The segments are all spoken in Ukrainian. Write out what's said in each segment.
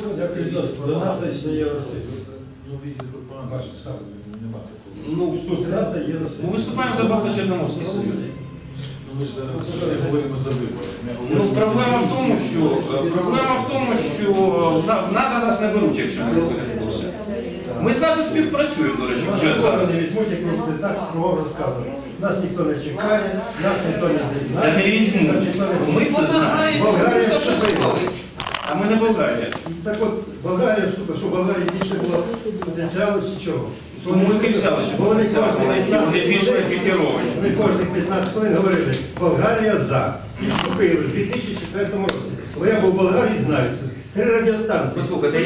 До НАТО і до Євросоюзу. Ваше ставлення, нема такого. Тут НАТО, Євросоюз. Ми виступаємо за Балто-Чорноморський союз. Ми ж зараз не говоримо за вибори. Проблема в тому, що в НАТО нас не беруть, якщо ми не в курсі. Ми з НАТО співпрацюємо, до речі, вже зараз. Не візьмуть, як ви так кругом розказували. Нас ніхто не чекає, нас ніхто не знає. Та не візьмуть. Ми це знаємо. Болгарія вступила. А ми не Болгарія. Так от, Болгарія вступила, що в Болгарії більше було потенціалу чи чого? Тому і кричали, що Вони більш екіпіровані. Вони кожних 15 хвилин говорили, Болгарія за. І вступили в 2004 році. Своя бо в Болгарії знаються. 3 радіостанції. Послухайте,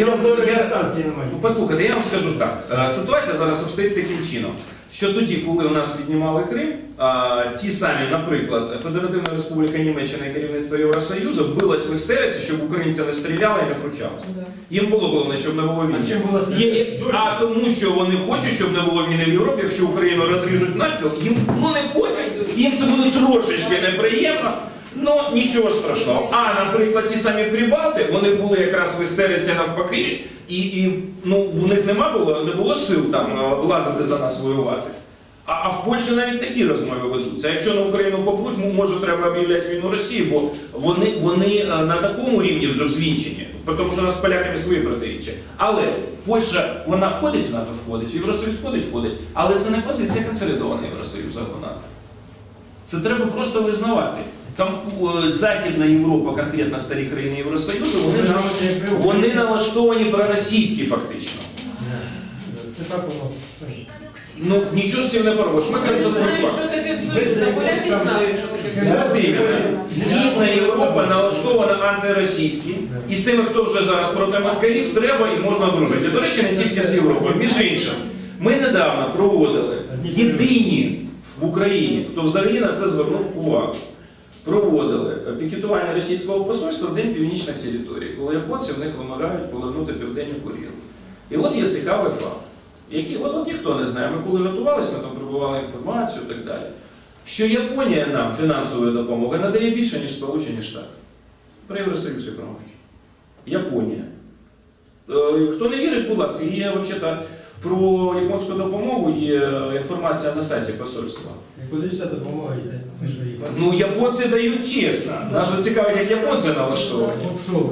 я вам скажу так. Ситуація зараз обстоїть таким чином, що тоді, коли у нас віднімали Крим, ті самі, наприклад, Федеративна Республіка Німеччина і керівництво Євросоюзу билось в істериці, щоб українці не стріляли і не пручалися. Їм було головне, щоб не було війни. А тому, що вони хочуть, щоб не було війни в Європі, якщо Україну розріжуть навпіл, їм не пофіг, їм це буде трошечки неприємно. Ну, нічого страшного. А, наприклад, ті самі Прибалти, вони були якраз в істериці навпаки, і в них не було сил там влазити за нас воювати. А в Польщі навіть такі розмови ведуться. Якщо на Україну попруть, може треба об'являти війну Росії, бо вони на такому рівні вже взвінчені, тому що у нас з поляками свої протиріччя. Але Польща, вона входить в НАТО, входить, в Євросоюз входить, але це не позиція консолідованого Євросоюзу або НАТО. Це треба просто визнавати. Там Західна Європа, конкретно старі країни Євросоюзу, вони налаштовані проросійські фактично. Це так воно. Ну, нічого з цим не поробиш. Ми констатуємо факт. Що таке Союз? Поляки знають, що таке Союз. Східна Європа налаштована антиросійськи, і з тими, хто вже зараз проти москалів, треба і можна дружити. До речі, не тільки з Європою. Між іншим, ми недавно проводили єдині в Україні, хто взагалі на це звернув увагу. Проводили пікетування російського посольства в День північних територій, коли японці в них вимагають повернути Південну Курилу. І от є цікавий факт, який от ніхто не знає. Ми коли готувалися, ми там прибували інформацію і так далі, що Японія нам фінансової допомоги надає більше, ніж Сполучені Штати. При Євросоюзі промовчу. Японія. Хто не вірить, будь ласка, є взагалі про японську допомогу є інформація на сайті посольства. Куди ця допомога йде? Ну, японці дають чесно. Нас же цікавить, як японці налаштовані.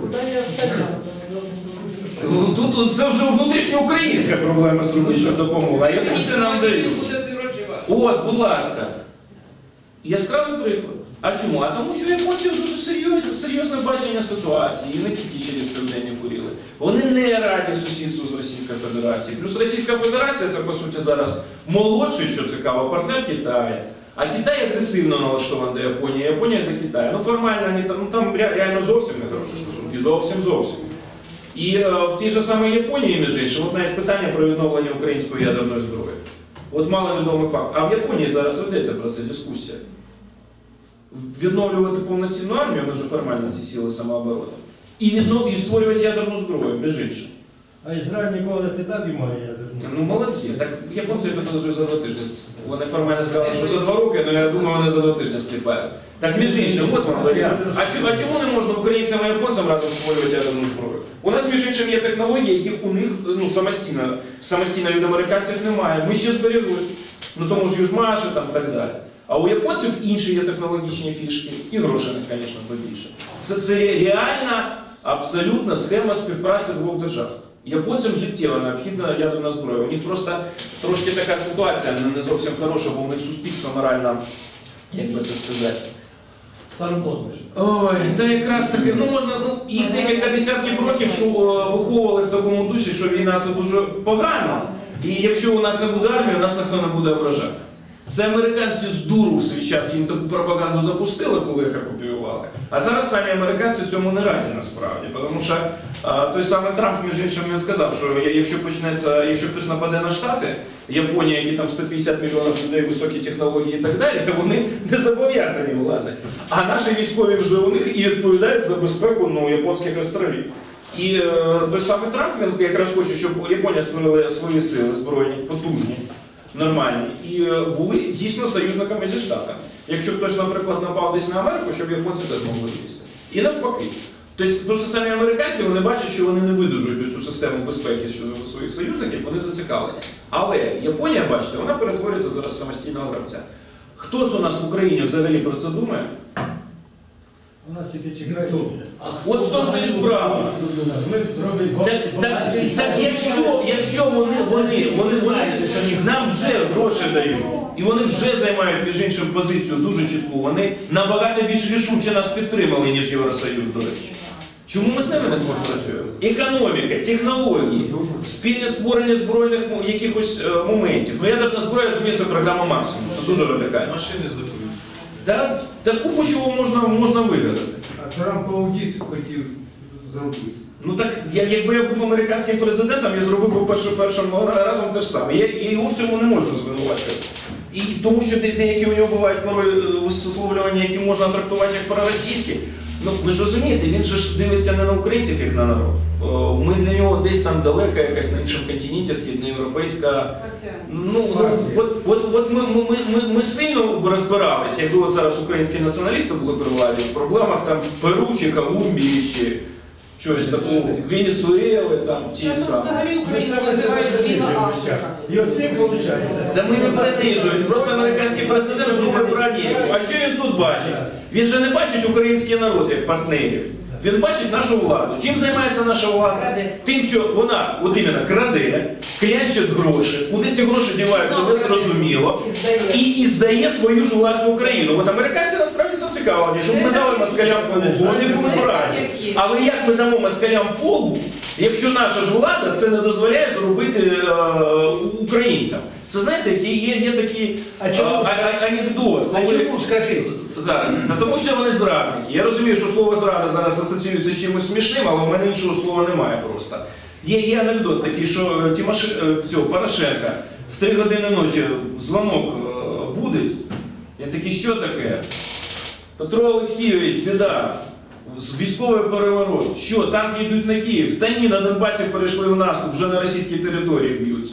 Тут це вже внутрішньоукраїнська проблема зробити, що допомога. А японці нам дають. От, будь ласка. Яскравий приклад. А чому? А тому, що японці дуже серйозне бачення ситуації, і не тільки через Південні Курили. Вони не раді сусідству з Російською Федерацією. Плюс Російська Федерація – це, по суті, зараз молодший, що цікаво, партнер Китаю. А Китай агресивно налаштований до Японії, а Японія до Китаю. Ну, формально, там реально зовсім не хороші стосунки. Зовсім. І в тій же самій Японії, між іншим, от навіть питання про відновлення української ядерної зброї. От маловідомий факт. А в Японії зараз ведеться про це дискусія. Відновлювати повноцінну армію, вони ж формально ці сили самооборони, і створювати ядерну зброю, між іншим. А Ізраїль ніколи не питав і має ядерну? Ну, молодці. Так японці підозрюють за 2 тижні. Вони формально сказали, що за 2 роки, але я думаю, вони за 2 тижні скліпають. Так, між іншим, от вам варіант. А чому не можна українцям і японцям разом створювати ядерну зброю? У нас, між іншим, є технології, яких у них самостійно від американців немає. Ми ще зберегли. Ну, тому ж Южмаші там і так далі. А у японців інші є технологічні фішки, і грошей, звісно, побільше. Це реальна, абсолютна схема співпраці двох держав. Японцям життєво необхідна ядерна зброя. У них просто трошки така ситуація не зовсім хороша, бо у них суспільство морально, як би це сказати. Старомодно. Ой, та якраз таки, і декілька десятків років, що виховували в такому дусі, що війна це дуже погано. І якщо у нас не буде армії, нас ніхто не буде ображати. Це американці з дуру в свій час їм таку пропаганду запустили, коли їх окупували. А зараз самі американці цьому не раді насправді. Тому що той самий Трамп, між іншим, він сказав, що якщо хтось нападе на Штати, Японія, які там 150 мільйонів людей, високі технології і так далі, вони не зобов'язані влазити. А наші військові вже у них і відповідають за безпеку японських островів. І той самий Трамп, він якраз хоче, щоб Японія створила свої сили збройні, потужні, нормальні, і були дійсно союзниками зі Штатами. Якщо хтось, наприклад, напав десь на Америку, щоб японці теж могли лізти. І навпаки. Тобто, тому що самі американці, вони бачать, що вони не видужують цю систему безпеки щодо своїх союзників, вони зацікавлені. Але Японія, бачите, вона перетворюється зараз в самостійного гравця. Хтось у нас в Україні взагалі про це думає? У нас тільки чекають. От в тому то і справа. Ми робимо... Так якщо вони нам вже гроші дають, і вони вже займають, між іншим, позицію дуже чітку, вони набагато більш рішуче нас підтримали, ніж Євросоюз, до речі. Чому ми з ними не співпрацюємо? Економіка, технології, спільне створення збройних якихось моментів. Ну, ядерна зброя, розуміється, програма максимум. Це дуже радикально. Машини закриються. Та купу чого можна вигадати. А Трамп аудит хотів зробити. Ну так, якби я був американським президентом, я зробив би першим разом те ж саме. І його в цьому не можна звинувачувати. І тому що деякі у нього бувають порой висловлювання, які можна трактувати як проросійські. Ну, ви ж розумієте, він же ж дивиться не на українців, як на народ. Ми для нього десь там далека, якась на іншому континенті, східноєвропейська. Ну, от ми сильно розбиралися, якби от зараз українські націоналісти були при владі, в проблемах там Перу чи Колумбії, чи щось такого, Венесуели, там ті самі. Взагалі Україну називають Біла Африка. І оце виходить. Та ми не принижуємо, просто американський президент думає про Америку. А що він тут бачить? Він же не бачить український народ як партнерів. Він бачить нашу владу. Чим займається наша влада? Краде. Тим, що вона от іменно краде, клянчить гроші, куди ці гроші діваються, не зрозуміло, і здає свою ж власну Україну. От американці насправді зацікавлені, щоб ми дали москалям полбу, вони були раді. Але як ми дамо москалям полбу, якщо наша ж влада це не дозволяє зробити українцям? Це, знаєте, є такий анекдот. А чому, скажи? Зараз. Тому що вони зрадники. Я розумію, що слово зрада зараз асоціюється з чимось смішним, але в мене іншого слова немає просто. Є анекдот такий, що Порошенка в 3 години ночі дзвонок будить. Він такий, що таке? Петро Олексійович, біда. Військовий переворот. Що, танки йдуть на Київ? Та ні, на Донбасі перейшли в наступ, вже на російській території б'ються.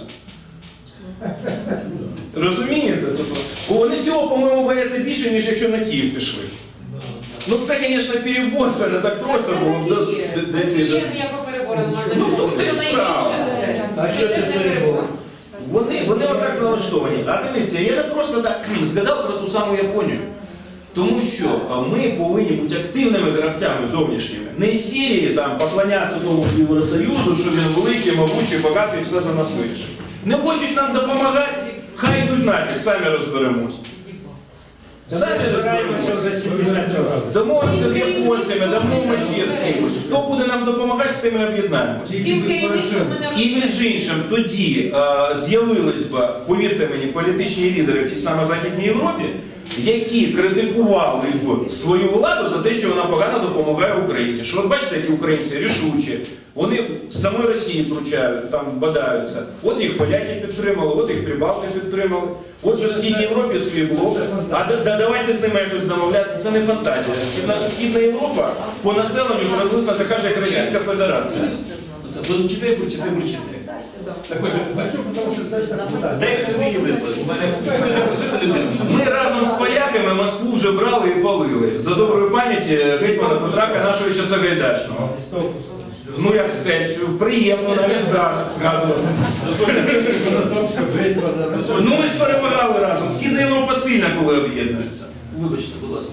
Розумієте? Вони цього, по-моєму, бояться більше, ніж якщо на Київ пішли. Ну це, звісно, перебор, це не так просто було. Є ніякого перебору. Ну, в тому ти справа. А що це перебор? Вони отак налаштовані. А дивіться, я не просто так згадав про ту саму Японію. Тому що ми повинні бути активними гравцями зовнішніми. Не з серії там поклонятися тому ж Євросоюзу, що він великий, могучий, багатий і все за нас вирішить. Не хочуть нам допомагати, хай йдуть нафіг, самі розберемось. Самі розберемося. Домовимося з японцями, домовимося ще з кимось. Хто буде нам допомагати, з тим і об'єднаємося. І між іншим, тоді з'явились би, повірте мені, політичні лідери в тій самій Західній Європі, які критикували б свою владу за те, що вона погано допомагає Україні. Що от бачите, які українці рішучі, вони з самої Росії пручають, там бодаються. От їх поляки підтримали, от їх прибалти підтримали. От же в Східній Європі свій блок. А давайте з ними якось домовлятися, це не фантазія. Східна Європа по населенню приблизно така ж, як Російська Федерація. Ми разом з поляками Москву вже брали і палили. За доброї пам'яті гетьмана Петра Канашовича Сагайдачного. Ну, як сказати, приємно навіть зараз згадувати. Ну, ми ж перемагали разом. Східна Європа сильна, коли об'єднується. Вибачте, будь ласка.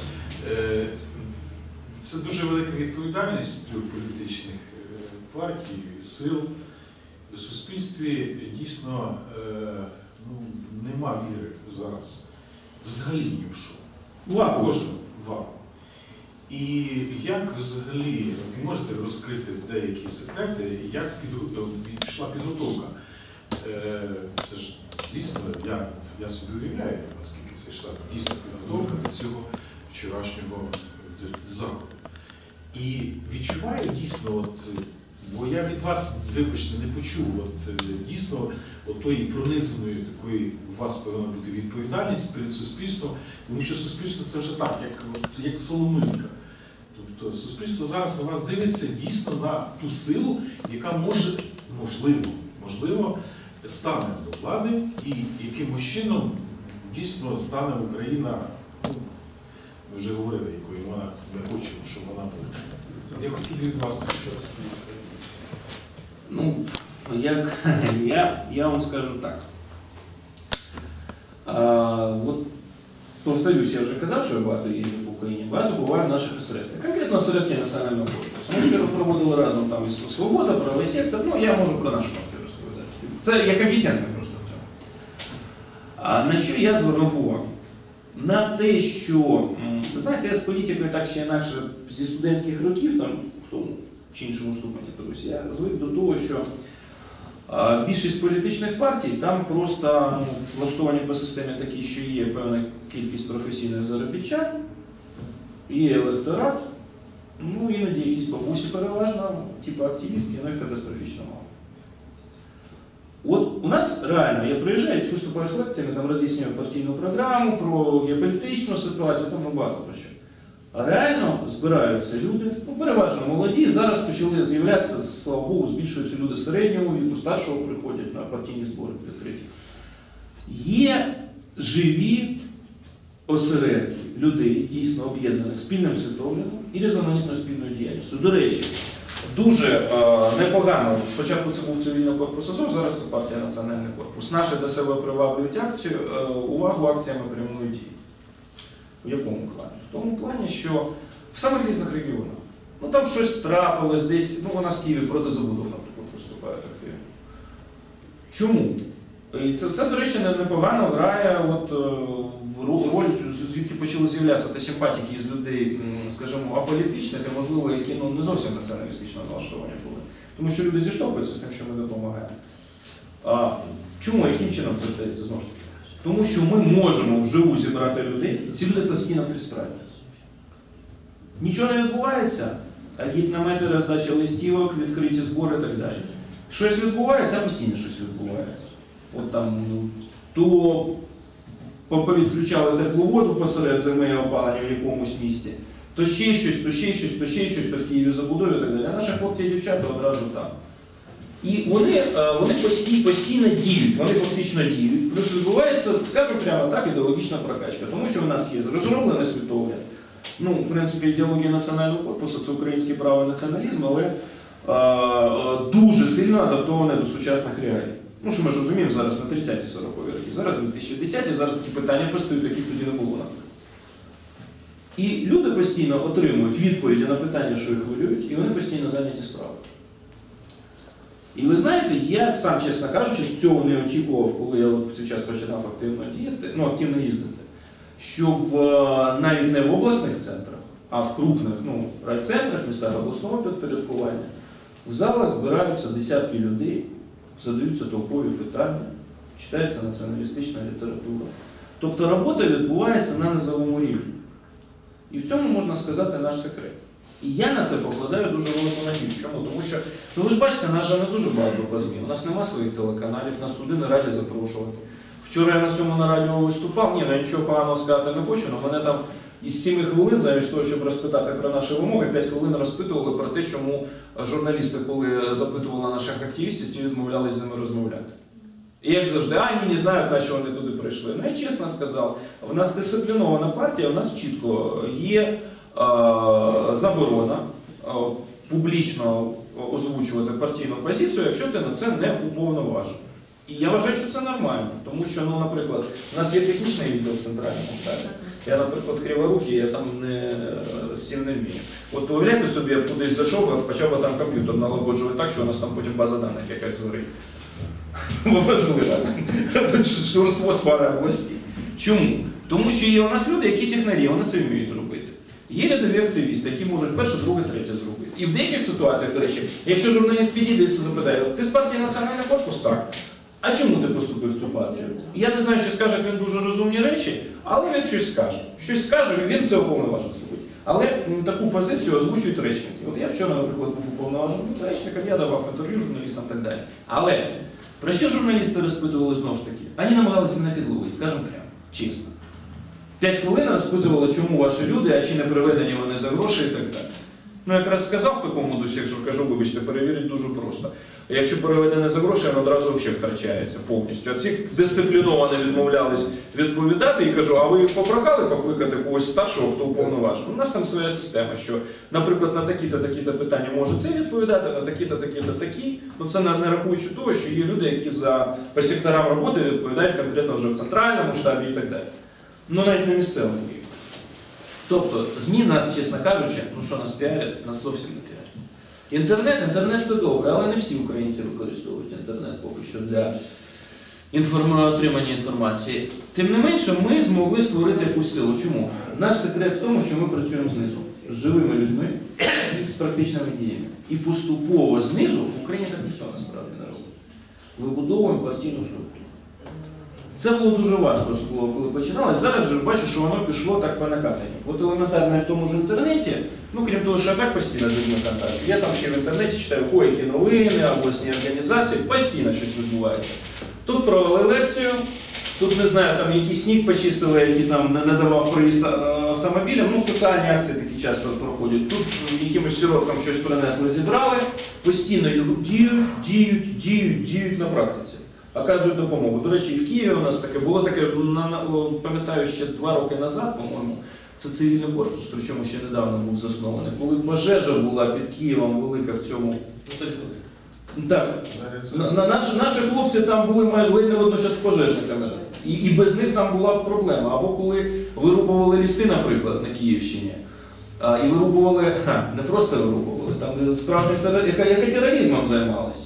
Це дуже велика відповідальність для політичних партій, сил. У суспільстві дійсно нема віри зараз взагалі ні в що. Вакуум. Вакуум. І як взагалі ви можете розкрити деякі секрети, як пішла підготовка? Це ж дійсно, я собі уявляю, наскільки це йшла дійсно підготовка до цього вчорашнього заходу. І відчуваю дійсно, бо я від вас, вибачте, не почув, дійсно тої пронизаної такої у вас повинна бути відповідальність перед суспільством, тому що суспільство це вже так, як соломинка. Тобто суспільство зараз на вас дивиться дійсно на ту силу, яка можливо, стане до влади і якимось чином дійсно стане Україна, ми вже говорили, якою ми хочемо, щоб вона була. Я хотів від вас щось. Ну, я вам скажу так. От, повторюсь, я вже казав, що я багато їжджу в Україні, багато буваю в наших осередках. Конкретно осередки національного корпусу. Ми вчора проводили разом там і «Свобода», правий сектор, ну я можу про нашу партію розповідати. Це я компетентний просто в цьому. А на що я звернув увагу? На те, що, ви знаєте, я з політикою так чи інакше зі студентських років, там, в тому чи іншому ступені, тобто я звик до того, що більшість політичних партій там просто влаштовані по системі такі, що є певна кількість професійних заробітчан, є електорат, ну іноді якісь бабусі переважно, типу активістки, ну і катастрофічно мало. От у нас реально, я приїжджаю, виступаю з лекціями, там роз'яснюю партійну програму, про геополітичну ситуацію, там багато про що. А реально збираються люди, ну переважно молоді, зараз почали з'являтися, слава Богу, збільшуються люди середнього віку, старшого приходять на партійні збори відкриті. Є живі осередки людей, дійсно об'єднаних спільним світоглядом і різноманітною спільною діяльністю. До речі, дуже непогано, спочатку це був цивільний корпус АЗОВ, зараз це партія Національний корпус. Наші до себе приваблюють акцію, увагу акціями прямої дії. В якому плані? В тому плані, що в самих різних регіонах. Ну там щось трапилось десь, ну у нас в Києві проти забудов, наприклад, виступають активно. Чому? І це, до речі, непогано грає от, роль, звідки почали з'являтися ті симпатики з людей, скажімо, аполітичних, і, можливо, які ну, не зовсім націоналістично налаштовані були. Тому що люди зіштовхуються з тим, що ми допомагаємо. Чому? Яким чином це вдається знову ж таки? Тому що ми можемо вживу зібрати людей, і ці люди постійно пристрають. Нічого не відбувається, агітнамети, роздача листівок, відкриті збори і так далі. Щось відбувається, а постійно щось відбувається. От там, ну, то повідключали теплу воду посеред зими опалення в якомусь місті, то ще щось, то ще щось, то ще щось, то в Києві забудові і так далі. А наші хлопці і дівчата одразу там. І вони постійно діють, вони фактично діють. Плюс відбувається, скажімо прямо так, ідеологічна прокачка. Тому що в нас є розроблений світогляд. Ну, в принципі, ідеологія національного корпусу – це український правий націоналізм, але дуже сильно адаптоване до сучасних реалій. Ну, що ми ж розуміємо, зараз на 30-ті 40-ті роки, зараз 2010-ті, зараз такі питання постають, яких тоді не було, наприклад. І люди постійно отримують відповіді на питання, що їх хвилюють, і вони постійно зайняті справою. І ви знаєте, я сам, чесно кажучи, цього не очікував, коли я от цей час починав активно діяти, ну, активно їздити, що навіть не в обласних центрах, а в крупних райцентрах, містах обласного підпорядкування, в залах збираються десятки людей, задаються толкові питання, читається націоналістична література. Тобто робота відбувається на низовому рівні. І в цьому, можна сказати, наш секрет. І я на це покладаю дуже велику надію. Чому? Тому що, ну ви ж бачите, нас же не дуже багато по ЗМІ. У нас нема своїх телеканалів, нас туди не раді запрошувати. Вчора я на цьому на радіо виступав, ні, я нічого поганого сказати не хочу, але мене там із 7 хвилин, замість того, щоб розпитати про наші вимоги, 5 хвилин розпитували про те, чому журналісти, коли запитували наших активістів, ті відмовлялись з ними розмовляти. І як завжди, ні, не знають, на що вони туди прийшли. Ну, я чесно сказав, в нас дисциплінована партія, в нас чітко є заборона публічно озвучувати партійну позицію, якщо ти на це не уповноважений. І я вважаю, що це нормально, тому що, ну, наприклад, у нас є технічний відділ в центральному штабі. Я, наприклад, криворукий, я там з цим не вмію. От уявляєте собі, я кудись зайшов, почав там комп'ютер налагоджувати так, що у нас там потім база даних якась згорить. Важливо. Шурство з пари областей. Чому? Тому що є у нас люди, які технарі, вони це вміють робити. Є рядові активісти, які можуть перше, друге, третє зробити. І в деяких ситуаціях, до речі, якщо журналіст підійде і запитає, ти з партії Національний корпус? Так. А чому ти поступив в цю партію? Я не знаю, що скаже він дуже розумні речі, але він щось скаже. Щось скаже, він це уповноважений зробить. Але таку позицію озвучують речники. От я вчора, наприклад, був уповноваженим речником, я давав інтерв'ю журналістам і так далі. Але про що журналісти розпитували знову ж таки? Вони намагалися мене підловити, скажімо прямо, чесно. 5 хвилин розпитували, чому ваші люди, а чи не приведені вони за гроші і так далі. Ну, якраз сказав в такому дусі, що кажу, вибачте, перевірити дуже просто. Якщо переведене за гроші, воно одразу взагалі втрачається повністю. А ці дисципліновано відмовлялись відповідати і кажу, а ви їх попрохали покликати когось старшого, хто уповноважений? У нас там своя система, що, наприклад, на такі-то, такі-то питання може це відповідати, на такі-то, такі-то, такі. Ну, це не рахуючи того, що є люди, які по секторам роботи відповідають конкретно вже в центральному штабі і так далі. Ну, навіть на місцевому рівні. Тобто, ЗМІ нас, чесно кажучи, ну що нас піарять, нас зовсім не піарять. Інтернет це добре, але не всі українці використовують інтернет поки що для отримання інформації. Тим не менше, ми змогли створити якусь силу. Чому? Наш секрет в тому, що ми працюємо знизу, з живими людьми і з практичними діями. І поступово знизу в Україні так ніхто насправді не робить. Вибудовуємо партійну структуру. Це було дуже важко, особливо коли починалось. Зараз же бачу, що воно пішло так по накатанню. От елементарно в тому ж інтернеті, ну крім того, що я так постійно з людьми контактую, я там ще в інтернеті читаю які новини, обласні організації, постійно щось відбувається. Тут провели лекцію, тут, не знаю, там якийсь сніг почистили, який там не давав проїзд автомобілям, ну соціальні акції такі часто проходять. Тут якимось сироткам щось принесли, зібрали, постійно діють на практиці. Оказують допомогу. До речі, в Києві у нас таке було таке, пам'ятаю, ще 2 роки назад, по-моєму, це цивільний корпус, причому ще недавно був заснований. Коли пожежа була під Києвом велика в цьому. Так. Наші хлопці там були майже ледь не водночас пожежниками. І без них там була проблема. Або коли вирубували ліси, наприклад, на Київщині. І вирубували, не просто вирубували, там справжнім тероризмом займалися.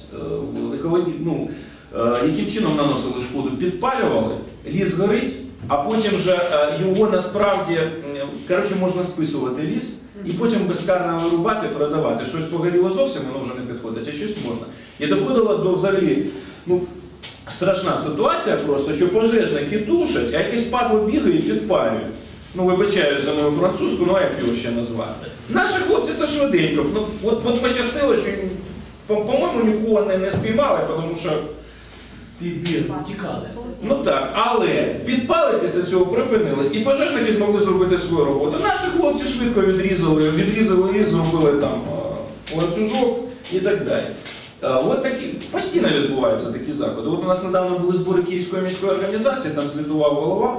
Яким чином наносили шкоду? Підпалювали, ліс горить, а потім вже його насправді, можна списувати ліс, і потім безкарно вирубати, продавати. Щось погоріло зовсім, воно вже не підходить, а щось можна. І доходило до взагалі, страшна ситуація просто, що пожежники тушать, а якийсь падло бігає і підпалює. Вибачаю за мою французьку, а як його ще назвати? Наші хлопці це швиденько. От пощастило, що, по-моєму, нікого не спіймали, тому що Тікали. Ну так, але підпали після цього припинились, і пожежники змогли зробити свою роботу. Наші хлопці швидко відрізали ліс, зробили там ланцюжок і так далі. От такі, постійно відбуваються такі заходи. От у нас недавно були збори Київської міської організації, там звітував голова,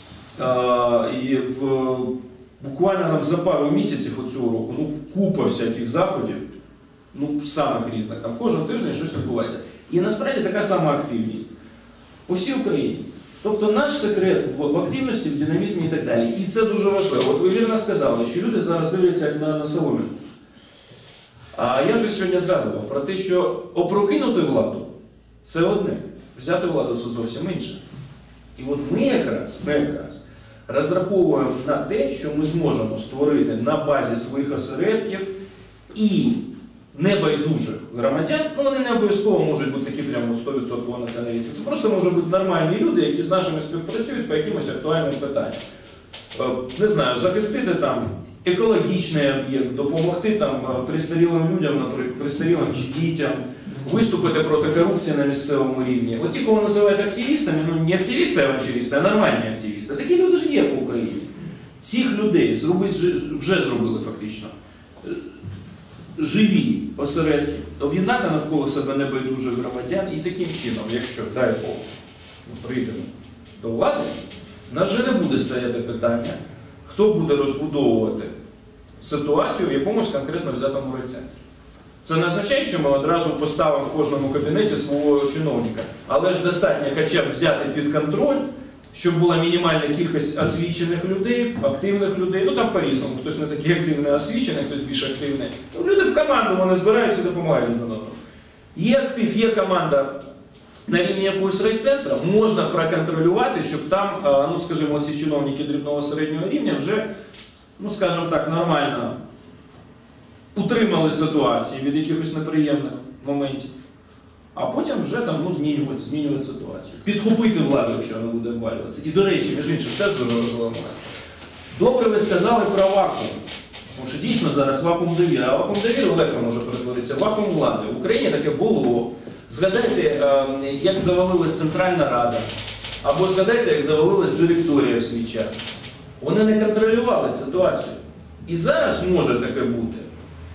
і буквально там за пару місяців цього року купа всяких заходів, самих різних, там кожен тиждень щось відбувається. І насправді така сама активність по всій Україні. Тобто наш секрет в активності, в динамізмі і так далі. І це дуже важливо. От ви вірно сказали, що люди зараз дивляться як на соломинку. А я вже сьогодні згадував про те, що опрокинути владу – це одне, взяти владу – це зовсім інше. І от ми якраз розраховуємо на те, що ми зможемо створити на базі своїх осередків і небайдужих громадян, вони не обов'язково можуть бути такі прямо 100% націоналісти. Це просто можуть бути нормальні люди, які з нашими співпрацюють по якимось актуальним питанням. Не знаю, захистити там екологічний об'єкт, допомогти там престарілим людям, наприклад, престарілим чи дітям, виступити проти корупції на місцевому рівні. От ті, кого називають активістами, не активісти-авантюристи, а нормальні активісти. Такі люди ж є по Україні. Цих людей вже зробили фактично живі осередки, об'єднати навколо себе небайдужих громадян і таким чином, якщо, дай Бог, ми прийдемо до влади, в нас вже не буде стояти питання, хто буде розбудовувати ситуацію в якомусь конкретно взятому райцентрі. Це не означає, що ми одразу поставимо в кожному кабінеті свого чиновника, але ж достатньо хоча б взяти під контроль, щоб була мінімальна кількість освічених людей, активних людей, там по-різному, хтось не такий активний, освічений, хтось більш активний. Люди в команду, вони збираються і допомагають один одному. Є актив, є команда на рівні якогось райцентру, можна проконтролювати, щоб там, скажімо, ці чиновники дрібного середнього рівня вже, скажімо так, нормально утримали ситуації від якихось неприємних моментів. А потім вже там змінювати ситуацію. Підхопити владу, якщо вона буде обвалюватися. І, до речі, між іншим, теж дуже важливо момент. Добре ви сказали про вакуум. Тому що дійсно зараз вакуум довіри. А вакуум довіри легко може перетворитися в вакуум влади. В Україні таке було. Згадайте, як завалилась Центральна Рада. Або згадайте, як завалилась директорія в свій час. Вони не контролювали ситуацію. І зараз може таке бути.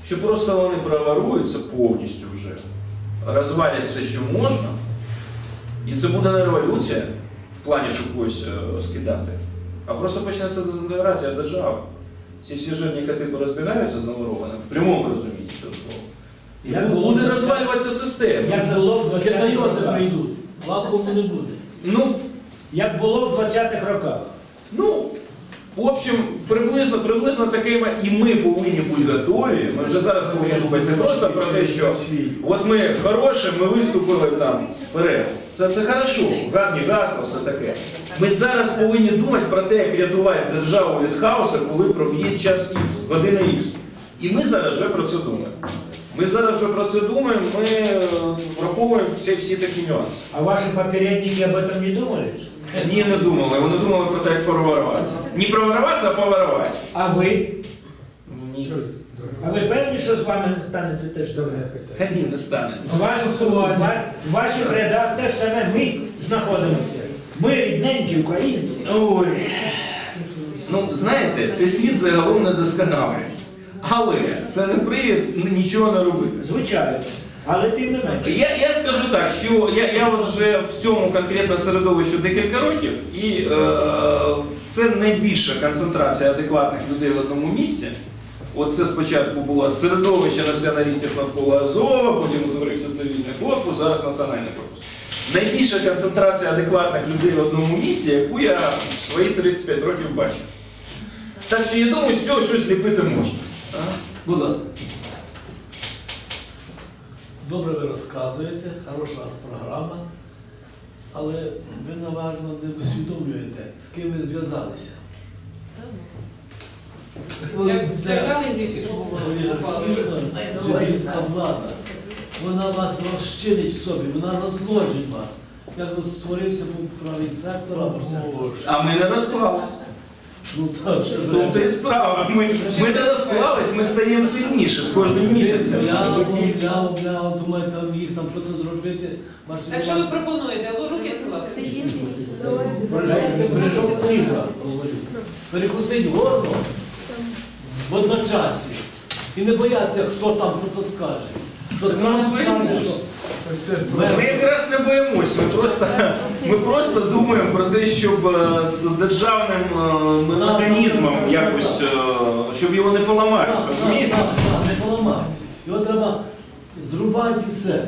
що просто вони проворуються повністю вже, розвалять все, що можна, і це буде не революція в плані, щоб когось скидати, а просто почнеться дезінтеграція держави. Ці всі жирні коти порозбігаються з новорованим, в прямому розумінні цього слова. Буде розвалюватися система. Як було в 20-х Китайози роках. прийдуть, вакууму не буде. Ну, Як було в 20-х роках. в общем, приблизно такими, і ми повинні бути готові. Ми вже зараз повинні думати не просто про те, що от ми хороші, ми виступили там вперед. Це хорошо, гарні гасла, все таке. Ми зараз повинні думати про те, як рятувати державу від хаосу, коли проб'є час Х, година Х. І ми зараз вже про це думаємо. Ми враховуємо всі такі нюанси. А ваши попередники об этом не думали? Ні, не думали. Вони думали про те, як проворуватися. Не проворуватися, а поворувати. А ви? Ні. А ви певні, що з вами станеться те ж саме? Та ні, не станеться. В ваших рядах те ж саме ми знаходимося. Ми рідненькі українці. Ой. Ну, знаєте, цей світ загалом недосконалий. Але це не привід нічого не робити. Звичайно. Але тим не менше. Я скажу так, що я от вже в цьому конкретно середовищі декілька років, і це найбільша концентрація адекватних людей в одному місці. От це спочатку було середовище націоналістів навколо Азова, потім утворився цивільний корпус, зараз національний корпус. Найбільша концентрація адекватних людей в одному місці, яку я в свої 35 років бачив. Так що я думаю, з цього щось зліпити можна. Будь ласка. Добре ви розказуєте, хороша у вас програма, але ви, напевно, не усвідомлюєте, з ким ви зв'язалися. Злякали звідки? Жидівська влада, вона вас розчинить в собі, вона розложить вас. Як створився був правий сектор, А ми не розклались. ну так, В тому-то і справа. Ми не розклались, ми стаємо сильніше з кожним місяцем. думаю, там їх там щось зробити. Так що ви пропонуєте? Або руки скласти? Прийшов книга, говорю. Перекусить горло в одночасі. І не бояться, хто там що скаже. Що Трамп скаже, що... Ми якраз не боїмось, ми просто думаємо про те, щоб з державним механізмом якось, щоб його не поламати, розумієте? Так, не поламати. Його треба зрубати і все.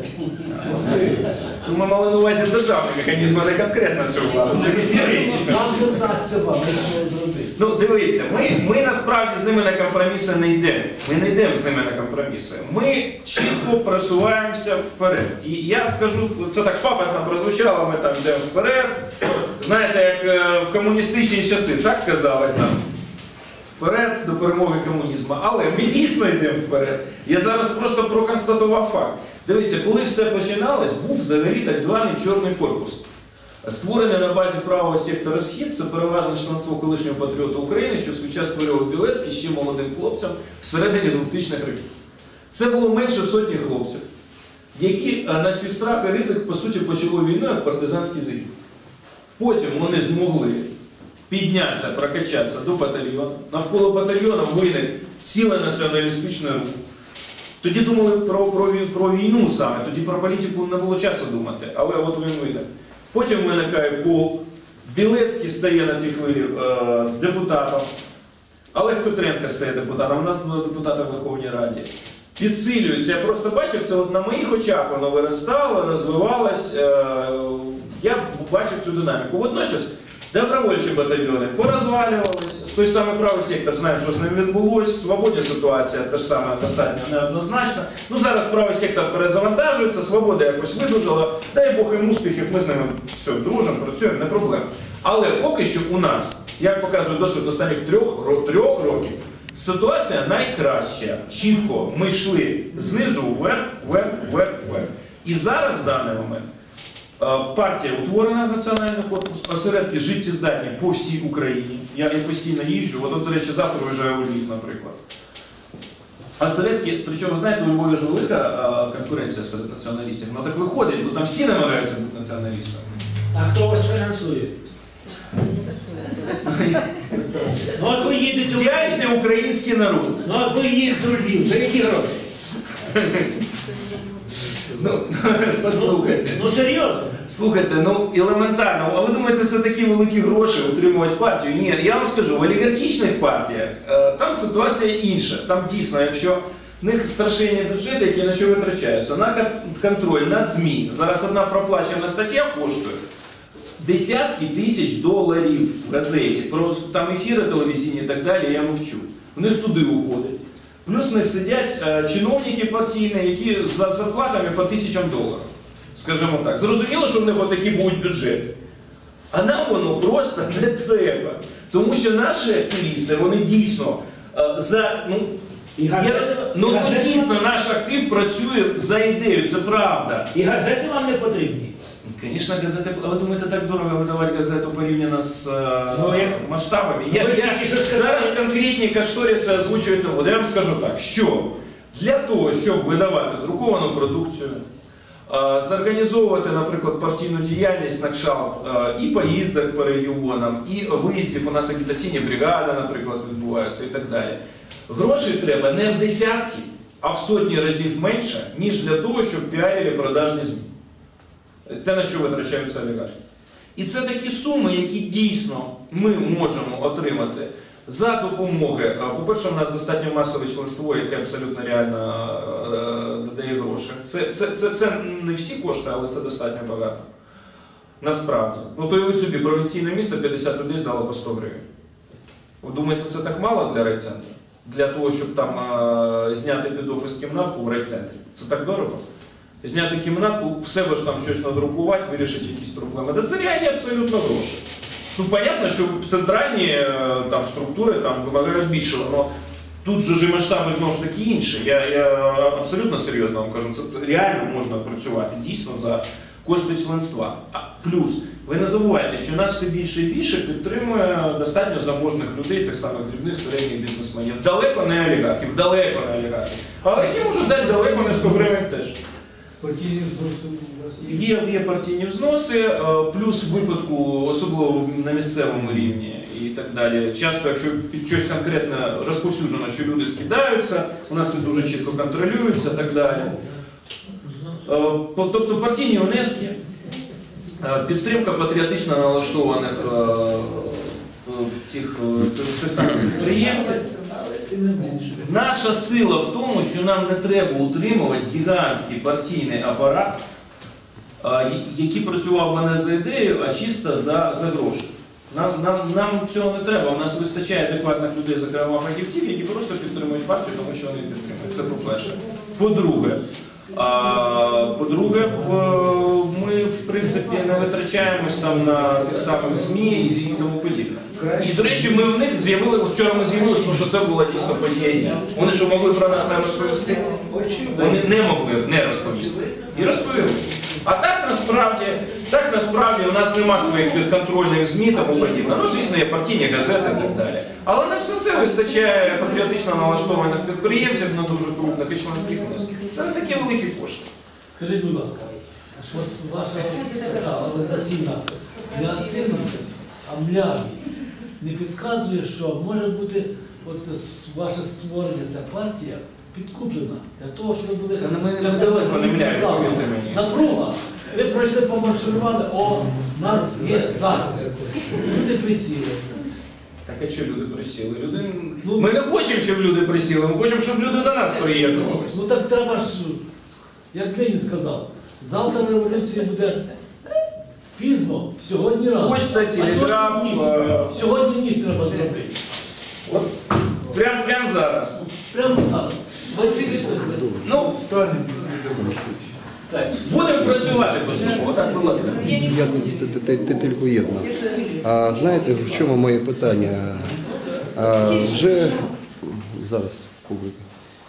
Ми мали на увазі державний механізм, а не конкретно цього владу. Це різні речі. Нам не вдасться вам нічого зробити. Ну, дивіться, ми насправді з ними на компроміси не йдемо. Ми не йдемо з ними на компроміси. Ми чітко просуваємося вперед. І я скажу, це так пафосно прозвучало, ми там йдемо вперед. Знаєте, як в комуністичні часи, так казали там? Вперед до перемоги комунізму. Але ми дійсно йдемо вперед. Я зараз просто проконстатував факт. Дивіться, коли все починалось, був взагалі так званий Чорний корпус. Створений на базі правого сектора «Схід», це переважне членство колишнього патріота України, що в свій час створював Білецький ще молодим хлопцям всередині 2000-х років. Це було менше сотні хлопців, які на свій страх і ризик, по суті, почали війну як партизанський загін. Потім вони змогли піднятися, прокачатися до батальйону. Навколо батальйону виник цілий націоналістичний рух. Тоді думали про війну саме, тоді про політику не було часу думати, але от він виник. Потім виникає полк, Білецький стає на цій хвилі депутатом, Олег Петренко стає депутатом, у нас було депутата в Верховній Раді. Підсилюється, я просто бачив, це от на моїх очах воно виростало, розвивалось, я бачив цю динаміку. Водночас добровольчі батальйони порозвалювались, той самий правий сектор, знаємо, що з ним відбулося, в Свободі ситуація та ж саме достатньо неоднозначна. Ну зараз правий сектор перезавантажується, Свобода якось видужала, дай Бог їм успіхів, ми з ними все, дружимо, працюємо, не проблема. Але поки що у нас, як показує досвід останніх трьох років, ситуація найкраща. Чітко ми йшли знизу вверх, вверх, вверх, вверх. І зараз в даний момент партія утворена, національний корпус, осередки життєздатні по всій Україні. Я постійно їжджу, от, до речі, завтра виїжджаю у Львів, наприклад. Осередки, причому, знаєте, у Львові ж велика конкуренція серед націоналістів, ну так виходить, бо там всі намагаються бути націоналістами. А хто вас фінансує? Ну от ви їдете, Вдячний український народ. ну от ви їдете у Львів, за які гроші? Ну, послухайте. Ну серйозно? Слухайте, ну елементарно, а ви думаєте, це такі великі гроші утримувати партію? Ні, я вам скажу, в олігархічних партіях там ситуація інша. Там дійсно, якщо в них страшенні бюджети, які на що витрачаються, на контроль над ЗМІ. Зараз одна проплачена стаття коштує десятки тисяч доларів в газеті. Про там ефіри телевізійні і так далі, я мовчу. У них туди уходить. Плюс в них сидять чиновники партійні, які за зарплатами по $1000. Скажімо так. Зрозуміло, що в них отакі будуть бюджети. А нам воно просто не треба. Тому що наші активісти, вони дійсно дійсно наш актив працює за ідею, це правда. І газети вам не потрібні? Звісно, газети, а ви думаєте, так дорого видавати газету порівняно з масштабами? Зараз конкретні кошториси озвучують. От я вам скажу так, що для того, щоб видавати друковану продукцію, зорганізовувати, наприклад, партійну діяльність на кшталт і поїздок по регіонам, і виїздів, у нас агітаційні бригади, наприклад, відбуваються і так далі. Грошей треба не в десятки, а в сотні разів менше, ніж для того, щоб піарили продажні ЗМІ. Те, на що витрачаються олігархи. І це такі суми, які дійсно ми можемо отримати за допомоги. По-перше, у нас достатньо масове членство, яке абсолютно реально додає гроші. Це не всі кошти, але це достатньо багато. Насправді. Ну, то уявіть собі, провінційне місто 50 людей здало по 100 гривень. Ви думаєте, це так мало для райцентру? Для того, щоб там зняти під офіс кімнатку в райцентрі? Це так дорого? Зняти кімнатку, в себе ж там щось надрукувати, вирішити якісь проблеми. Та це реальні абсолютно гроші. Ну, понятно, що центральні там, структури там, вимагають більшого, але тут же ж масштаби знову ж таки інші. Я абсолютно серйозно вам кажу, це реально можна працювати дійсно за кошти членства. Плюс, ви не забувайте, що нас все більше і більше підтримує достатньо заможних людей, так само дрібних, середніх бізнесменів. Далеко не олігархів, далеко не олігархів. Але які можуть дати далеко не 100 гривень теж. Партійні взноси у вас є? Є партійні взноси, плюс в випадку, особливо на місцевому рівні і так далі. Часто, якщо під щось конкретне розповсюджено, що люди скидаються, у нас це дуже чітко контролюється і так далі. Тобто партійні внески, підтримка патріотично налаштованих цих тих самих підприємців. Наша сила в тому, що нам не треба утримувати гігантський партійний апарат, який працював би не за ідею, а чисто за гроші. Нам цього не треба. У нас вистачає адекватних людей, зокрема фахівців, які просто підтримують партію, тому що вони підтримують. Це по-перше. По-друге, ми, в принципі, не витрачаємось там на тих самих ЗМІ і тому подібне. І, до речі, ми в них вчора ми з'явилися, тому що це була дійсно подія. Вони що, могли про нас не розповісти? Вони не могли не розповісти. І розповіли. А так насправді у нас нема своїх підконтрольних ЗМІ і тому подібне. Ну, звісно, є партійні газети і так далі. Але на все це вистачає патріотично налаштованих підприємців на дуже крупних і членських внесків. Це не такі великі кошти. Скажіть, будь ласка, от ваша така організаційна неактивність, амлявість не підказує, що може бути ваше створення, ця партія підкуплена для того, щоб буде... Ми недалеко не мляємо, повірте мені. Напруга. Ви пройшли помарширували, нас є зараз. Люди присіли. Так а що люди присіли? Ми не хочемо, щоб люди присіли, ми хочемо, щоб люди до нас приєднувалися. Ну так треба ж, як Ленін сказав, завтра революція буде пізно, сьогодні рано. Почта, телеграф. Сьогодні ніч треба зробити. От, прямо зараз. Прямо зараз. Ну, будемо працювати поступово, так, будь ласка. Тільки єдно. Знаєте, в чому моє питання? Вже зараз публіка.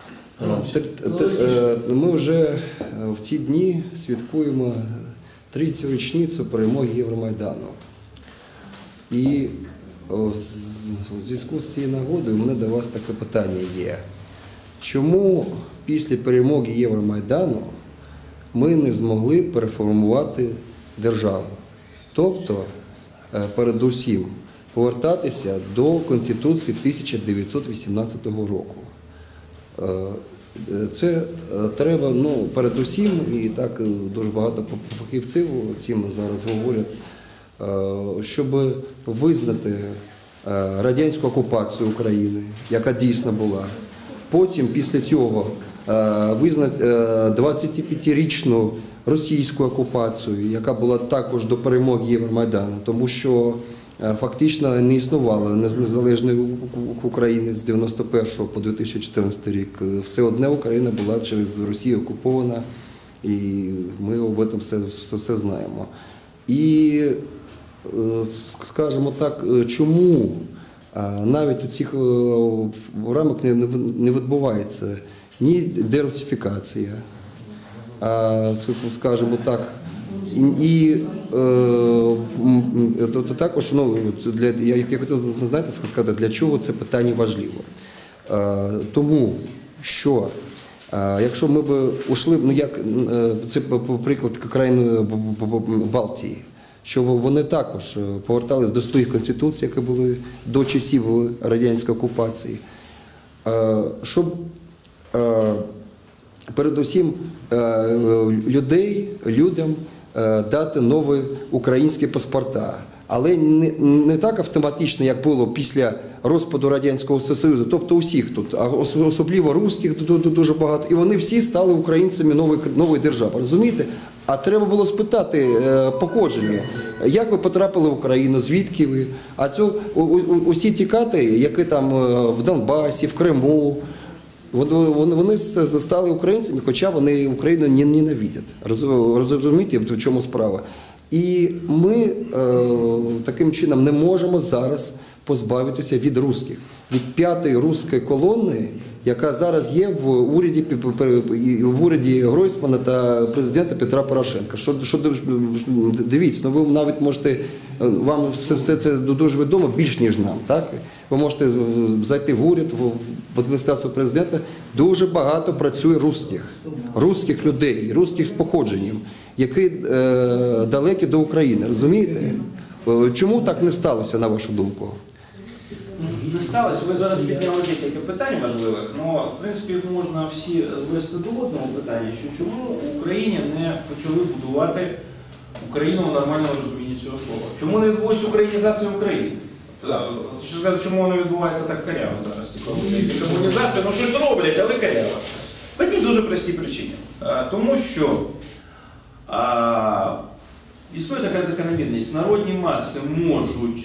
Ми вже в ці дні святкуємо 30-ю річницю перемоги Євромайдану. І в зв'язку з цією нагодою у мене до вас таке питання є. Чому після перемоги Євромайдану ми не змогли переформувати державу? Тобто, передусім, повертатися до Конституції 1918 року. Це треба, передусім, і так дуже багато фахівців цим зараз говорять, щоб визнати радянську окупацію України, яка дійсно була. Потім, після цього, визнати 25-річну російську окупацію, яка була також до перемоги Євромайдану, тому що фактично не існувало незалежної України з 91 по 2014 рік. Все одне Україна була через Росію окупована, і ми об этом все знаємо. І, скажімо так, чому навіть у цих рамках не відбувається ні дерусифікація, скажімо так, і також, я хотів сказати, для чого це питання важливо. Тому що, якщо ми б ушли, це приклад країн Балтії, що вони також повертались до своїх конституцій, які були до часів радянської окупації, щоб передусім людям дати нові українські паспорта. Але не так автоматично, як було після розпаду Радянського Союзу, тобто усіх тут, а особливо русських дуже багато, і вони всі стали українцями нової держави, розумієте? А треба було спитати походження, як ви потрапили в Україну, звідки ви? А усі ці кати, які там в Донбасі, в Криму, вони стали українцями, хоча вони Україну ненавидять. Розумієте, в чому справа? І ми таким чином не можемо зараз позбавитися від русських, від п'ятої руської колони, яка зараз є в уряді Гройсмана та президента Петра Порошенка. Дивіться, ви навіть можете, вам все це дуже відомо, більш ніж нам, так? Ви можете зайти в уряд, в адміністрацію президента, дуже багато працює русських людей, русських з походженням, які далекі до України, розумієте? Чому так не сталося, на вашу думку? Не сталося. Ви зараз підняли декілька питань важливих, але, в принципі, їх можна всі звести до одного питання, що чому в Україні не почали будувати Україну в нормальному розумінні цього слова? Чому не відбулася українізація України? Чому воно відбувається так каряво зараз? Комунізація, щось роблять, але каряво. По одній дуже простій причині. Тому що існує така закономірність. Народні маси можуть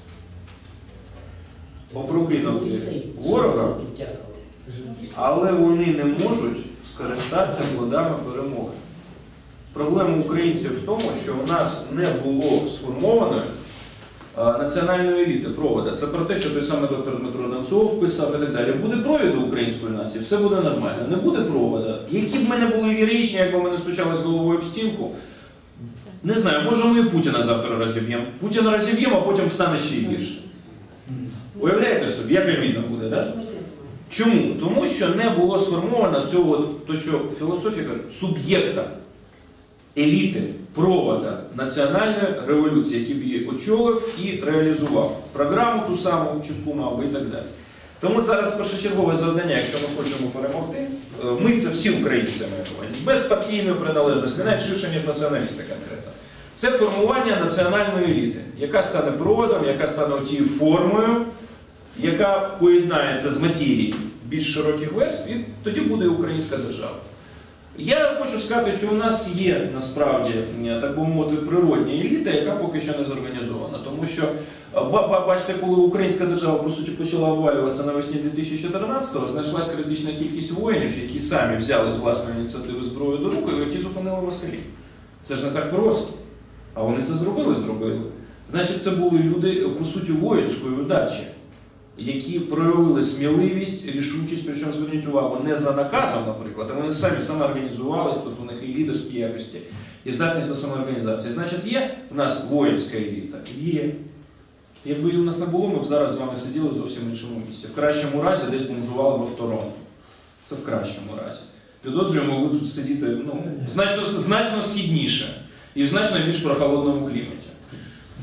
опрокинути ворога, але вони не можуть скористатися плодами перемоги. Проблема українців в тому, що в нас не було сформованої національної еліти, провода. Це про те, що той самий доктор Дмитро Донцов писав і так далі. Буде провід у української нації, все буде нормально. Не буде провода. Які б ми не були героїчні, якби ми не стучали з головою об стінку, не знаю, може ми і Путіна завтра розіб'ємо. Путіна розіб'ємо, а потім стане ще гірше. Уявляєте собі, як війна буде, так? Чому? Тому що не було сформовано цього, то що філософія каже, суб'єкта, еліти, провода національної революції, який б її очолив і реалізував. Програму ту саму, чітку мав би і так далі. Тому зараз першочергове завдання, якщо ми хочемо перемогти, ми це всі українці маємо, без партійної приналежності, навіть ширше, ніж націоналісти конкретно. Це формування національної еліти, яка стане проводом, яка стане тією формою, яка поєднається з матерією більш широких верств, і тоді буде українська держава. Я хочу сказати, що у нас є, насправді, так би мовити, природня еліта, яка поки що не зорганізована. Тому що, бачите, коли українська держава, по суті, почала обвалюватися навесні 2014-го, знайшлась критична кількість воїнів, які самі взяли з власної ініціативи зброю до рук, які зупинили москалів. Це ж не так просто. А вони це зробили. Значить, це були люди, по суті, воїнської удачі, які проявили сміливість, рішучість, причому, зверніть увагу, не за наказом, наприклад, а вони самі самоорганізувалися, тут у них і лідерські якості, і здатність до самоорганізації. Значить, є в нас воїнська еліта? Є. Якби її у нас не було, ми б зараз з вами сиділи в зовсім іншому місці. В кращому разі десь бомжували б в Торонто. Це в кращому разі. Підозрюю, могли б сидіти значно східніше і в значно більш прохолодному кліматі.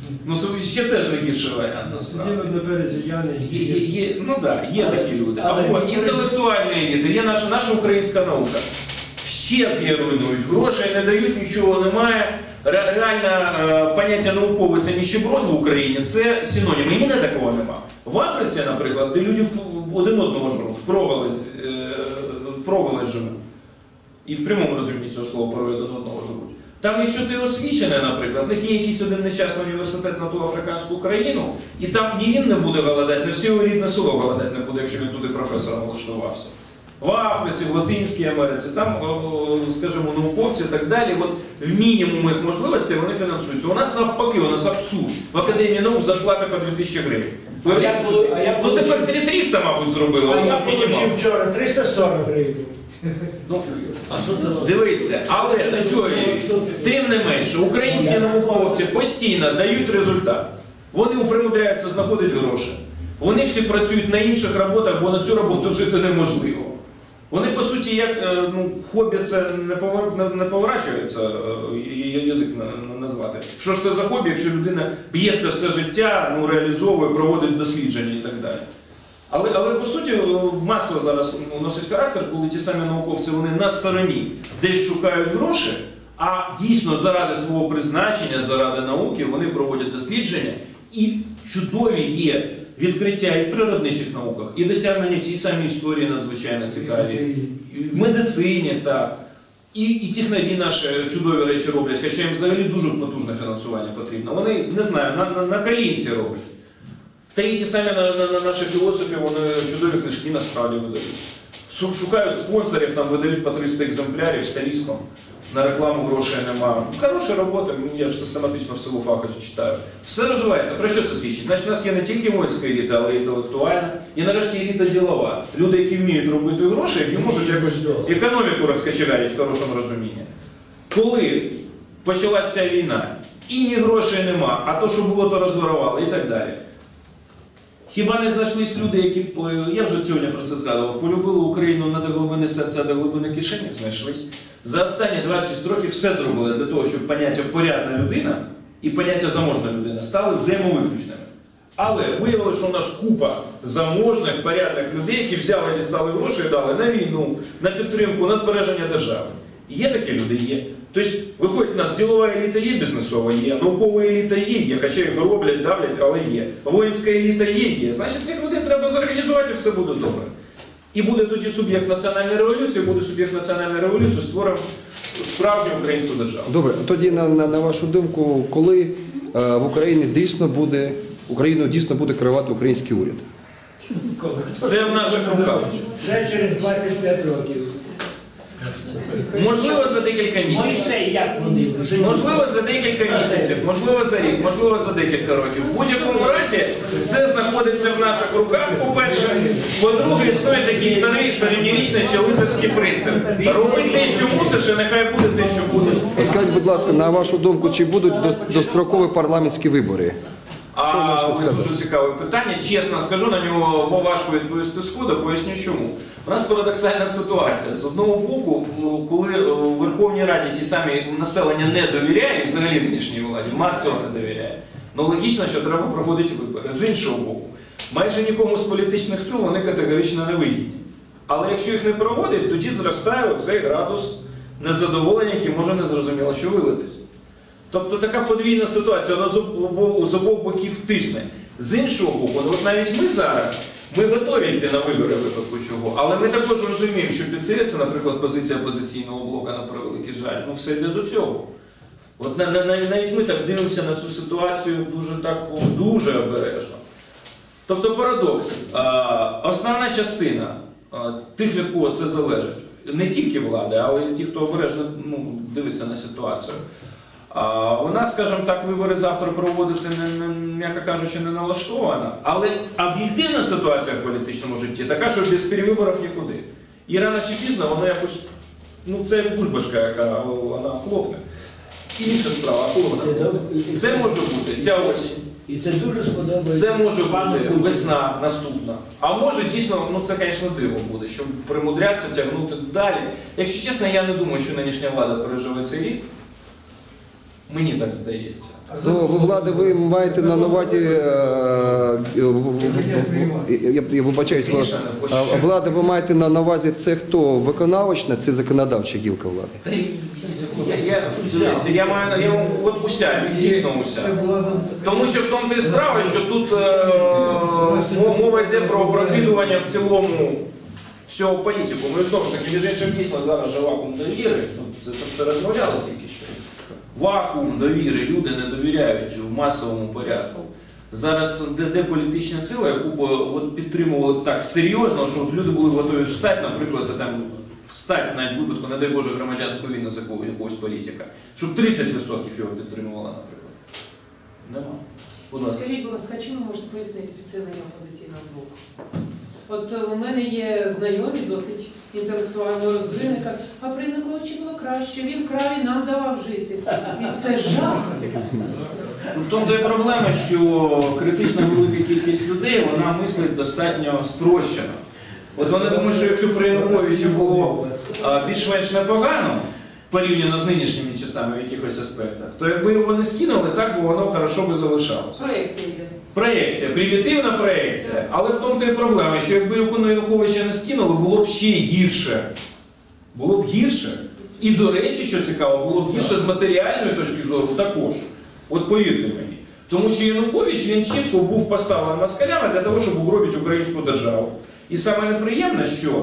Ну це ще теж не гірший варіант, насправді. Сиділи на березі Яни. Ну так, є такі люди. Або інтелектуальні еліти, є наша українська наука. Щеп'є руйнують, грошей не дають, нічого немає. Реально поняття наукове це ніщеброд в Україні, це синонім. І ніде такого нема. В Африці, наприклад, де люди один одного жруть, впроголодь живуть. І в прямому розумінні цього слова порой один одного живуть. Там, якщо ти освічений, наприклад, в них є якийсь один нещасний університет на ту африканську країну, і там ні він не буде голодати, не все його рідне село голодати не буде, якщо він туди професором влаштувався. В Африці, в Латинській Америці, там, скажімо, науковці і так далі, от в мінімум їх можливостей вони фінансуються. У нас навпаки, у нас абсурд. В Академії наук зарплата по 2000 гривень. Ну тепер 3300, мабуть, зробили. А я отримав вчора 340 гривень. Ну, дивіться, але тим не менше, українські науковці постійно дають результат. Вони примудряються знаходити гроші. Вони всі працюють на інших роботах, бо на цю роботу жити неможливо. Вони, по суті, як хобі це не поворачується, язик назвати. Що ж це за хобі, якщо людина б'ється все життя, реалізовує, проводить дослідження і так далі. Але по суті, масово зараз носить характер, коли ті самі науковці вони на стороні десь шукають гроші, а дійсно заради свого призначення, заради науки вони проводять дослідження. І чудові є відкриття і в природничих науках, і досягнення в тій самій історії надзвичайно цікаві, і в медицині, так. І технарі наші чудові речі роблять, хоча їм взагалі дуже потужне фінансування потрібно. Вони, не знаю, на колінці роблять. Та і ті самі наші філософи, вони чудові книжки насправді видають. Шукають спонсорів, там видають по 300 екземплярів з таліском. На рекламу грошей нема. Хороша робота, я ж систематично в селу фаху читаю. Все розвивається. Про що це свідчить? Значить, у нас є не тільки воїнська еліта, але й інтелектуальна. І нарешті еліта ділова. Люди, які вміють робити гроші, які можуть якось економіку розкачегарити в хорошому розумінні. Коли почалася ця війна, і ні грошей нема, а то, що було, то розворували і так далі. Хіба не знайшлись люди, які, я вже сьогодні про це згадував, полюбили Україну не до глибини серця, а до глибини кишені, знайшлись. За останні 26 років все зробили для того, щоб поняття порядна людина і поняття заможна людина стали взаємовиключними. Але виявилося, що у нас купа заможних, порядних людей, які взяли і дістали гроші і дали на війну, на підтримку, на збереження держави. Є такі люди? Є. Тобто, виходить, у нас ділова еліта є, бізнесова є, наукова еліта є, хоча їх роблять, давлять, але є. Воїнська еліта є. Значить, цих людей треба зорганізувати і все буде добре. І буде тоді суб'єкт національної революції, буде суб'єкт національної революції, створимо справжню українську державу. Добре, тоді на вашу думку, коли в Україні Україну дійсно буде керувати український уряд? Це в наших руках. Вже через 25 років. Можливо, за декілька місяців. Мойсей, як вони вже? Можливо, за декілька місяців, можливо, за рік, можливо, за декілька років. В будь-якому разі це знаходиться в наших руках, по-перше. По-друге, існує такий старий, середньовічний ще лицарський принцип. Роби те, що мусиш, і нехай буде те, що буде. Скажіть, будь ласка, на вашу думку, чи будуть дострокові парламентські вибори? Що ви можете сказати? Дуже цікаве питання. Чесно скажу, на нього важко відповісти сходу, поясню чому. У нас парадоксальна ситуація. З одного боку, коли в Верховній Раді ті самі населення не довіряє, і взагалі нинішній владі, масово не довіряє, логічно, що треба проводити вибори. З іншого боку, майже нікому з політичних сил вони категорично не вигідні. Але якщо їх не проводять, тоді зростає цей градус незадоволення, який може незрозуміло, що вилитись. Тобто така подвійна ситуація, вона з обох боків тисне. З іншого боку, от навіть ми зараз, ми готові йти на вибори в випадку чого, але ми також розуміємо, що під це, наприклад, позиція опозиційного блока, на превеликий жаль, все йде до цього. От навіть ми так дивимося на цю ситуацію дуже обережно. Тобто парадокс. Основна частина тих, від кого це залежить, не тільки влади, але й ті, хто обережно дивиться на ситуацію. Вона, скажімо так, вибори завтра проводити, м'яко кажучи, не налаштована. Але об'єктивна ситуація в політичному житті така, що без перевиборів нікуди. І рано чи пізно воно якось, це як бульбашка, яка вона хлопне. Інша справа, коли вона хлопне. Це може бути ця осінь. І це дуже сподобається. Це може бути весна наступна. А може дійсно, це, звісно, диво буде, щоб примудрятися тягнути далі. Якщо чесно, я не думаю, що нинішня влада переживе цей рік. Мені так здається. Ну, ви маєте на увазі, я вибачаюсь, влада ви маєте на увазі, це хто, виконавчна, це законодавча гілка влади? Я маю от уся, дійсно уся. Тому що в тому і справа, що тут мова йде про прокидування в цілому всього політику. Ну і знову ж таки, між іншим, дійсно зараз же вакуум довіри, це розмовляли тільки що. Вакуум довіри, люди не довіряють в масовому порядку. Зараз де політична сила, яку б от підтримували б так серйозно, що от люди були готові встати, наприклад, там, встати навіть в випадку, не дай Боже, громадянську війну за якогось політика, щоб 30% його підтримувало, наприклад. Нема. Будь ласка. Скажіть, будь ласка, чим ви можете пояснити підсилення опозиційного блоку? От у мене є знайомі, досить інтелектуально розвинені, кажуть, а при Януковичі було краще, він крав і нам давав жити. І це жах. В тому то і проблема, що критично велика кількість людей, вона мислить достатньо спрощено. От вони думають, що якщо при Януковичі було більш-менш непогано, порівняно з нинішніми часами в якихось аспектах, то якби його не скинули, так би воно хорошо би залишалося. Проєкція йде. Проєкція, примітивна проєкція. Але в тому то і проблема, що якби Януковича не скинули, було б ще гірше. Було б гірше. І, до речі, що цікаво, було б гірше з матеріальної точки зору також. От повірте мені. Тому що Янукович, він чітко був поставлений москалями для того, щоб угробити українську державу. І саме неприємне, що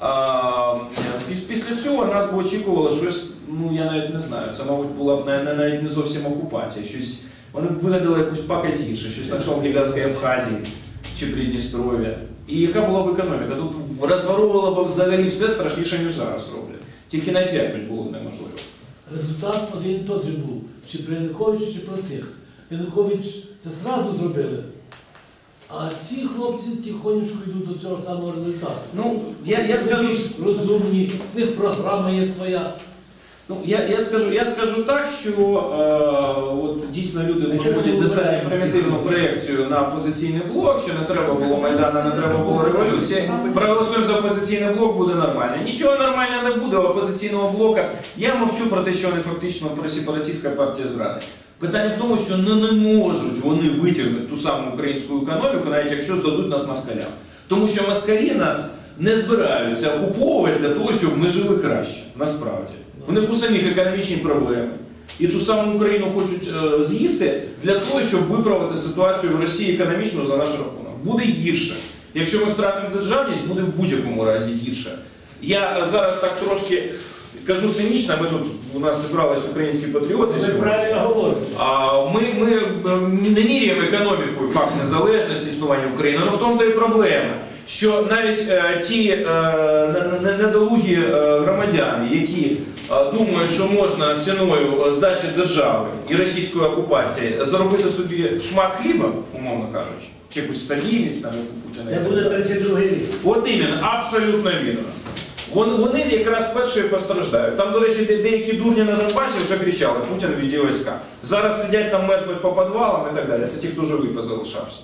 після цього нас би очікувало щось, ну я навіть не знаю, це, мабуть, була б навіть не зовсім окупація. Щось, вони б вигадали якусь пакость гірше, щось на шоу Гігантської Абхазії чи Придністров'я. І яка була б економіка? Тут розворовувала б взагалі все страшніше, ніж зараз роблять. Тільки навіть відповідь було б неможливо. Результат один і той же був. Чи при Януковичі, чи про цих. Янукович це зразу зробили. А ці хлопці тихонечко йдуть до цього самого результату. Ну, я скажу... Розумні, в них програма є своя. Ну, я скажу так, що от, дійсно люди проводять достатньо примітивну проєкцію на опозиційний блок, що не треба було Майдану, не треба було революції. Проголосуємо за опозиційний блок, буде нормально. Нічого нормально не буде у опозиційного блока. Я мовчу про те, що вони фактично просепаратистська партія зради. Питання в тому, що не можуть вони витягнути ту саму українську економіку, навіть якщо здадуть нас москалям. Тому що москалі нас не збираються окуповувати для того, щоб ми жили краще, насправді. У них у самих економічні проблеми. І ту саму Україну хочуть з'їсти для того, щоб виправити ситуацію в Росії економічно за наш рахунок. Буде гірше. Якщо ми втратимо державність, буде в будь-якому разі гірше. Я зараз так трошки кажу цинічно, у нас зібрались українські патріоти. Ви правильно говорите. Ми не міряємо економікою факт незалежності, існування України, але в тому то і проблема, що навіть ті недолугі громадяни, які думають, що можна ціною здачі держави і російської окупації заробити собі шмат хліба, умовно кажучи, чи якусь стабільність, там, яку Путіна. Це буде 32-й рік. От іменно, абсолютно вірно. Вони якраз перші постраждають. Там, до речі, деякі дурні на Донбасі вже кричали: Путін відведе війська. Зараз сидять там, мерзнуть по підвалам і так далі. Це ті, хто живий позалишався.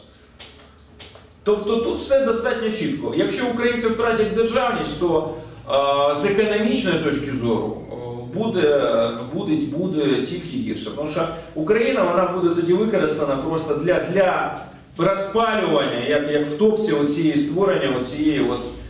Тобто тут все достатньо чітко. Якщо українці втратять державність, то з економічної точки зору буде тільки гірше. Тому що Україна, вона буде тоді використана просто для розпалювання, як в топці створення оцієї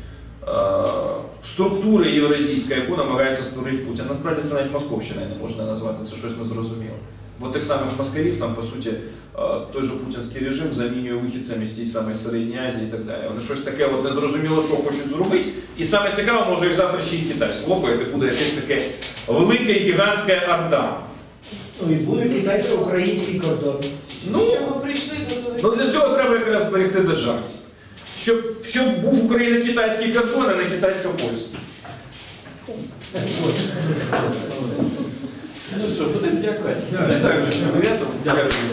структури євразійської, яку намагається створити Путін. Насправді це навіть Московщина не можна назвати, це щось незрозуміле. Бо тих самих москалів, там, по суті, той же путінський режим замінює вихідцями з тієї самої Середньої Азії і так далі. Вони щось таке незрозуміло, що хочуть зробити. І саме цікаво, може їх завтра ще й Китай слопає, буде якесь таке велика і гігантська орда. Ну і буде китайсько-український кордон. Ну для цього треба якраз зберегти державність. Щоб був Україно-китайський кордон, а не китайсько-польський. Ну що, будемо дякувати. Не так же, що 9-го. Дякую.